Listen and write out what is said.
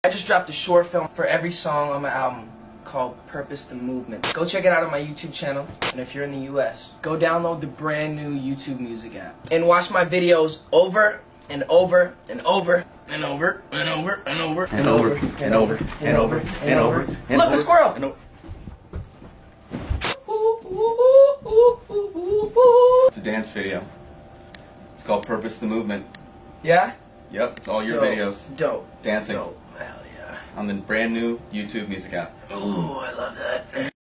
I just dropped a short film for every song on my album called Purpose the Movement. Go check it out on my YouTube channel, and if you're in the US, go download the brand new YouTube Music app and watch my videos over and over and over and over and over and over and over and over and over and over. Look, a squirrel! It's a dance video. It's called Purpose the Movement. Yeah? Yep, it's all your Dope. videos. Dope. Dancing. Dope. Hell yeah. On the brand new YouTube Music app. Ooh, I love that.